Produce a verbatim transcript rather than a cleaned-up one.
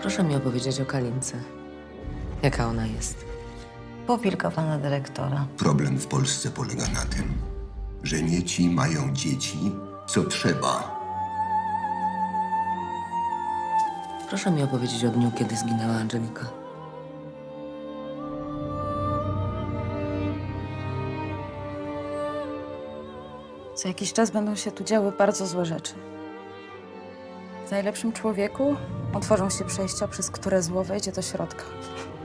Proszę mi opowiedzieć o Kalince. Jaka ona jest? Pupilka pana dyrektora. Problem w Polsce polega na tym, że nie ci mają dzieci, co trzeba. Proszę mi opowiedzieć o dniu, kiedy zginęła Angelika. Za jakiś czas będą się tu działy bardzo złe rzeczy. W najlepszym człowieku otworzą się przejścia, przez które zło wejdzie do środka.